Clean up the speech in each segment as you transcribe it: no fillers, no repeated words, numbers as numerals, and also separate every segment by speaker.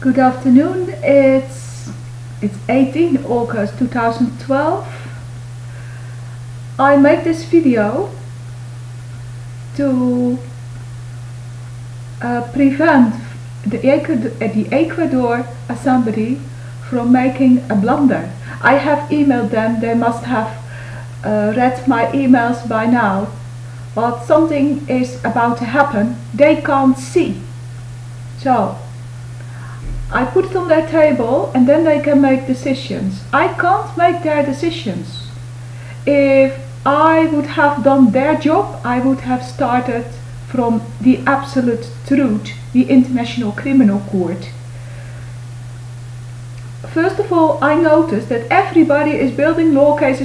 Speaker 1: Good afternoon. It's 18 August 2012. I make this video to prevent the Ecuador Assembly from making a blunder. I have emailed them. They must have read my emails by now, but something is about to happen they can't see. So I put it on their table and then they can make decisions. I can't make their decisions. If I would have done their job, I would have started from the absolute truth, the International Criminal Court. First of all, I noticed that everybody is building law cases,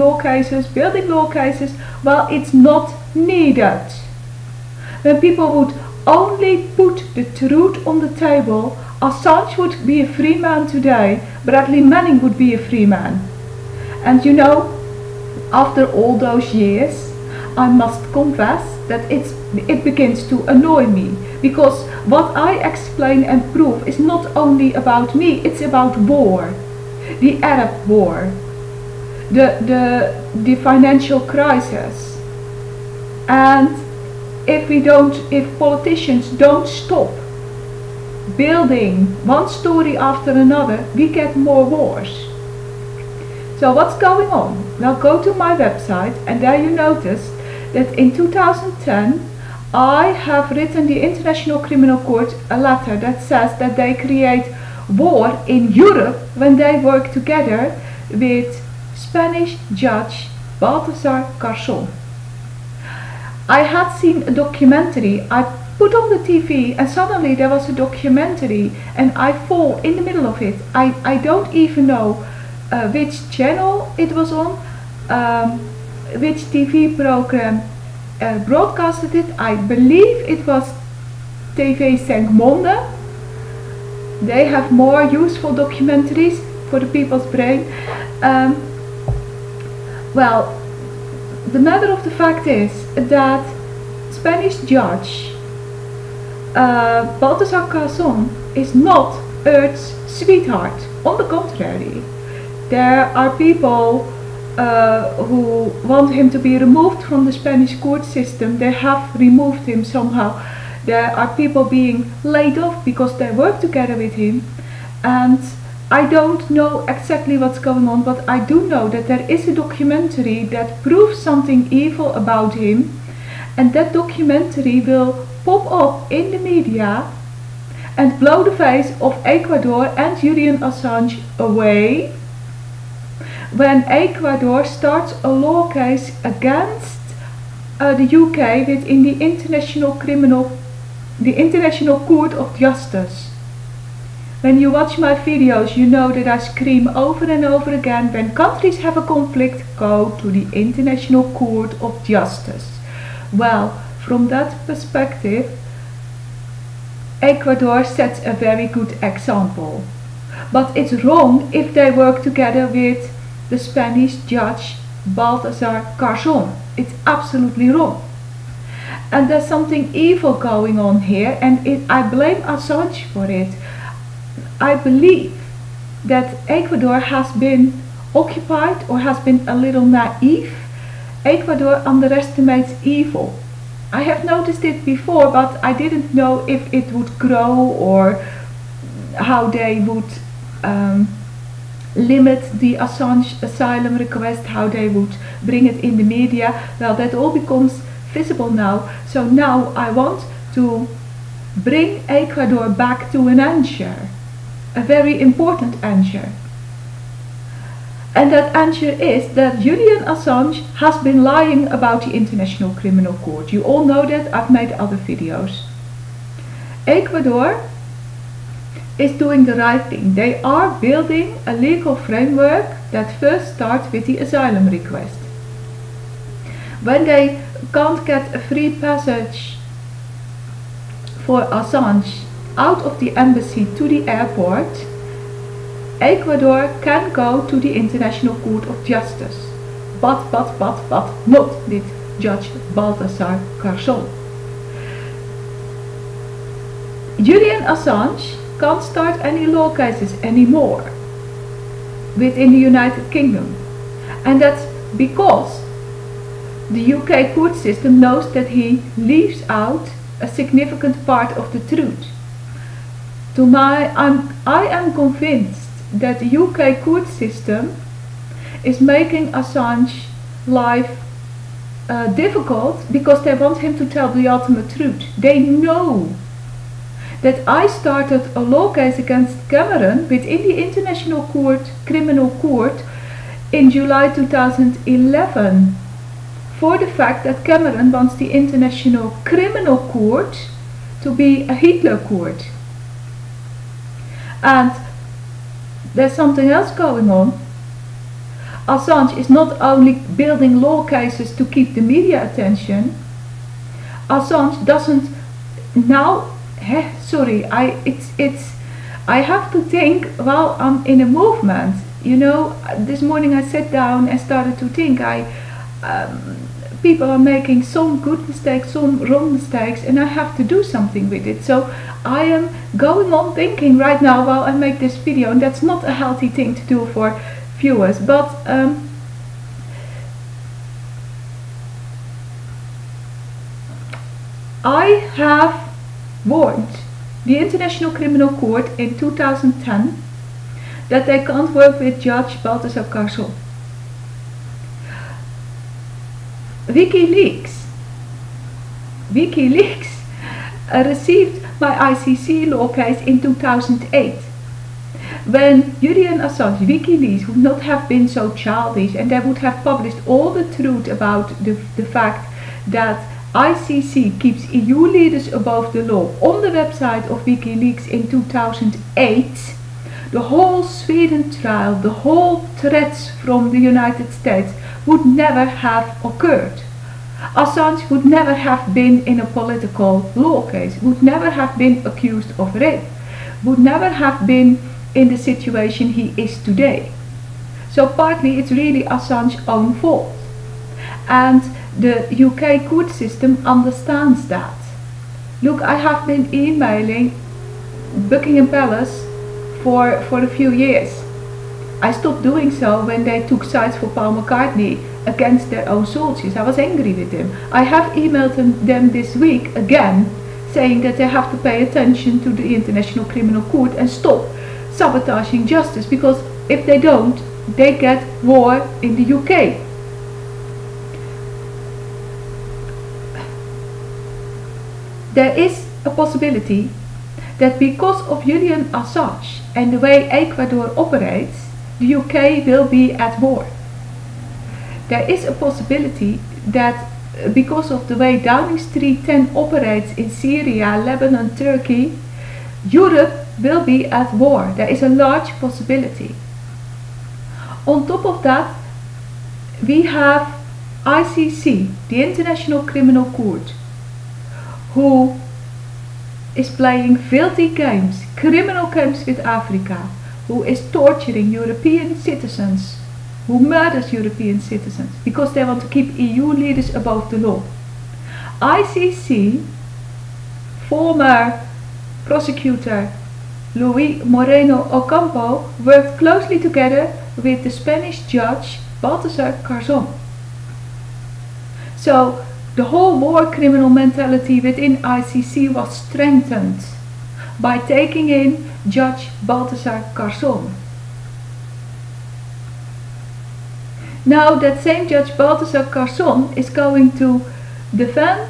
Speaker 1: well, it's not needed. When people would only put the truth on the table, Assange would be a free man today, Bradley Manning would be a free man. And you know, after all those years, I must confess that it begins to annoy me, because what I explain and prove is not only about me, it's about war, the Arab war, the financial crisis. And if politicians don't stop building one story after another, we get more wars. So what's going on? Now go to my website and there you notice that in 2010 I have written the International Criminal Court a letter that says that they create war in Europe when they work together with Spanish judge Baltasar Garzón. I had seen a documentary. I put on the TV and suddenly there was a documentary and I fall in the middle of it. I don't even know which channel it was on, which TV program broadcasted it. I believe it was TV Cinq Monde. They have more useful documentaries for the people's brain. Well, the matter of the fact is that Spanish judge Baltasar Garzón is not Earth's sweetheart. On the contrary, there are people who want him to be removed from the Spanish court system. They have removed him somehow. There are people being laid off because they work together with him, and I don't know exactly what's going on, but I do know that there is a documentary that proves something evil about him, and that documentary will pop up in the media and blow the face of Ecuador and Julian Assange away when Ecuador starts a law case against the UK within the International Court of Justice. When you watch my videos, you know that I scream over and over again, when countries have a conflict, go to the International Court of Justice. Well, from that perspective, Ecuador sets a very good example. But it's wrong if they work together with the Spanish judge Baltasar Garzón. It's absolutely wrong. And there's something evil going on here, and I blame Assange for it. I believe that Ecuador has been occupied or has been a little naive. Ecuador underestimates evil. I have noticed it before, but I didn't know if it would grow or how they would limit the Assange asylum request, how they would bring it in the media. Well, that all becomes visible now. So now I want to bring Ecuador back to an answer, a very important answer. And that answer is that Julian Assange has been lying about the International Criminal Court. You all know that, I've made other videos. Ecuador is doing the right thing. They are building a legal framework that first starts with the asylum request. When they can't get a free passage for Assange out of the embassy to the airport, Ecuador can go to the International Court of Justice. But not with Judge Baltasar Garzón. Julian Assange can't start any law cases anymore within the United Kingdom. And that's because the UK court system knows that he leaves out a significant part of the truth. I am convinced that the UK court system is making Assange life difficult because they want him to tell the ultimate truth. They know that I started a law case against Cameron within the International Criminal Court in July 2011 for the fact that Cameron wants the International Criminal Court to be a Hitler court. And there's something else going on. Assange is not only building law cases to keep the media attention. Assange doesn't now. I have to think while I'm in a movement. You know, this morning I sat down and started to think. People are making some good mistakes, some wrong mistakes, and I have to do something with it. So I am going on thinking right now while I make this video, and that's not a healthy thing to do for viewers, but I have warned the International Criminal Court in 2010 that they can't work with Judge Baltasar Garzón. WikiLeaks received my ICC law case in 2008. When Julian Assange, WikiLeaks would not have been so childish and they would have published all the truth about the fact that ICC keeps EU leaders above the law on the website of WikiLeaks in 2008, the whole Sweden trial, the whole threats from the United States would never have occurred. Assange would never have been in a political law case, would never have been accused of rape, would never have been in the situation he is today. So partly it's really Assange's own fault. And the UK court system understands that. Look, I have been emailing Buckingham Palace for a few years. I stopped doing so when they took sides for Paul McCartney against their own soldiers. I was angry with them. I have emailed them this week again, saying that they have to pay attention to the International Criminal Court and stop sabotaging justice, because if they don't, they get war in the UK. There is a possibility that because of Julian Assange and the way Ecuador operates, the UK will be at war. There is a possibility that because of the way Downing Street 10 operates in Syria, Lebanon, Turkey, Europe will be at war. There is a large possibility. On top of that, we have ICC, the International Criminal Court, who is playing filthy games, criminal games with Africa, who is torturing European citizens, who murders European citizens because they want to keep EU leaders above the law. ICC, former prosecutor Luis Moreno Ocampo worked closely together with the Spanish judge Baltasar Garzón. So the whole war criminal mentality within ICC was strengthened by taking in Judge Baltasar Garzón. Now that same Judge Baltasar Garzón is going to defend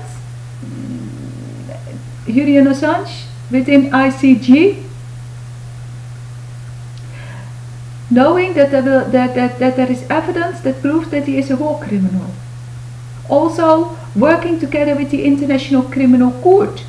Speaker 1: Julian Assange within ICJ, knowing that there is evidence that proves that he is a war criminal. Also working together with the International Criminal Court.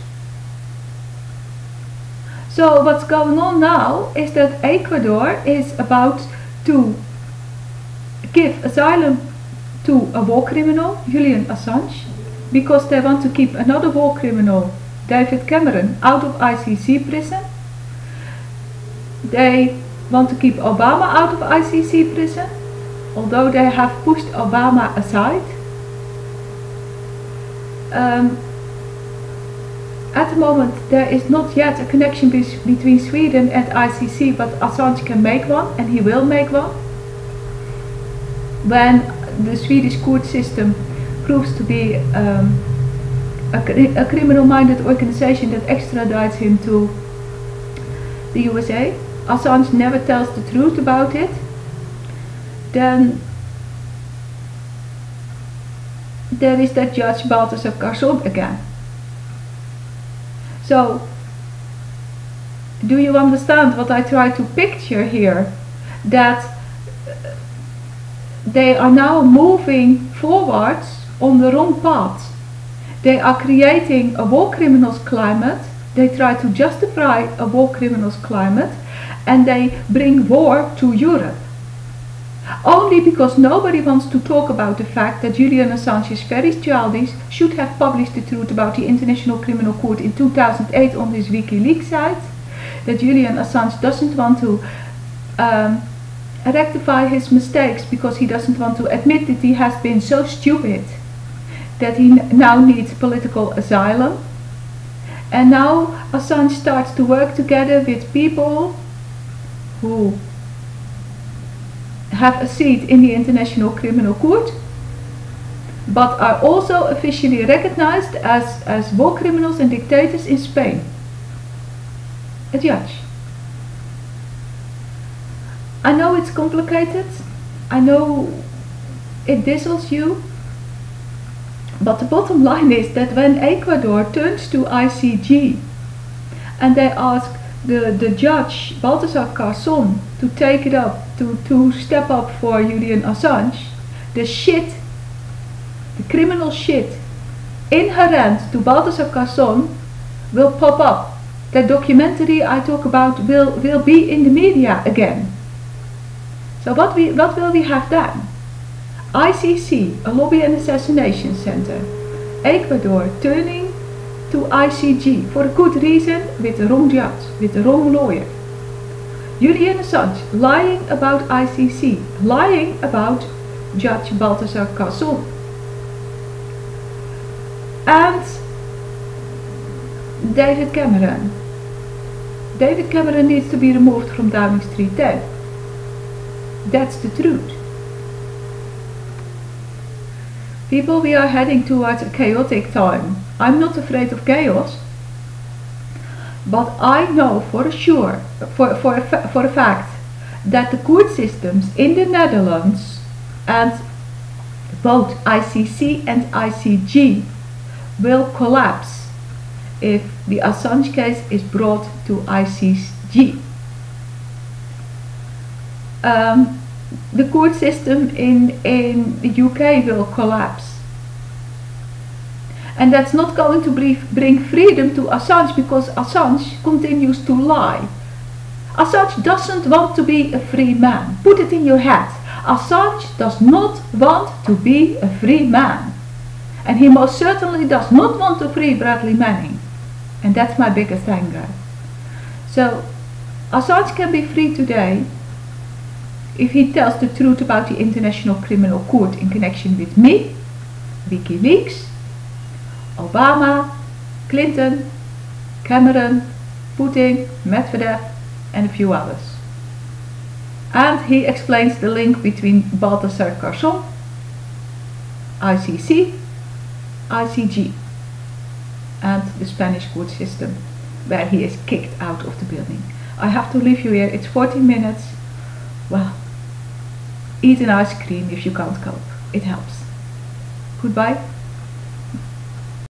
Speaker 1: So what's going on now is that Ecuador is about to give asylum to a war criminal, Julian Assange, because they want to keep another war criminal, David Cameron, out of ICC prison. They want to keep Obama out of ICC prison, although they have pushed Obama aside. At the moment there is not yet a connection between Sweden and ICC, but Assange can make one, and he will make one. When the Swedish court system proves to be a criminal-minded organization that extradites him to the USA, Assange never tells the truth about it, then there is that Judge Baltasar Garzón again. So, do you understand what I try to picture here? That they are now moving forwards on the wrong path. They are creating a war criminals climate. They try to justify a war criminals climate, and they bring war to Europe. Only because nobody wants to talk about the fact that Julian Assange is very childish, should have published the truth about the International Criminal Court in 2008 on his WikiLeaks site, that Julian Assange doesn't want to rectify his mistakes because he doesn't want to admit that he has been so stupid that he now needs political asylum. And now Assange starts to work together with people who have a seat in the International Criminal Court, but are also officially recognized as war criminals and dictators in Spain. A judge. I know it's complicated, I know it dazzles you, but the bottom line is that when Ecuador turns to ICJ and they ask the judge Baltasar Garzón to take it up, to step up for Julian Assange, the criminal shit inherent to Baltasar Garzón will pop up. The documentary I talk about will be in the media again. So what will we have then? ICC, a lobby and assassination center. Ecuador turning to ICJ for a good reason, with the wrong judge, with the wrong lawyer. Julian Assange lying about ICC, lying about Judge Baltasar Garzón. And David Cameron. David Cameron needs to be removed from Downing Street 10. That's the truth. People, we are heading towards a chaotic time. I'm not afraid of chaos, but I know for sure, for a fact, that the court systems in the Netherlands and both ICC and ICJ will collapse if the Assange case is brought to ICJ. The court system in the UK will collapse. And that's not going to bring freedom to Assange, because Assange continues to lie. Assange doesn't want to be a free man. Put it in your head. Assange does not want to be a free man. And he most certainly does not want to free Bradley Manning. And that's my biggest anger. So, Assange can be free today if he tells the truth about the International Criminal Court in connection with me, WikiLeaks, Obama, Clinton, Cameron, Putin, Medvedev and a few others. And he explains the link between Baltasar Garzón, ICC, ICJ and the Spanish court system, where he is kicked out of the building. I have to leave you here, it's 14 minutes. Well, eat an ice cream if you can't cope, it helps. Goodbye.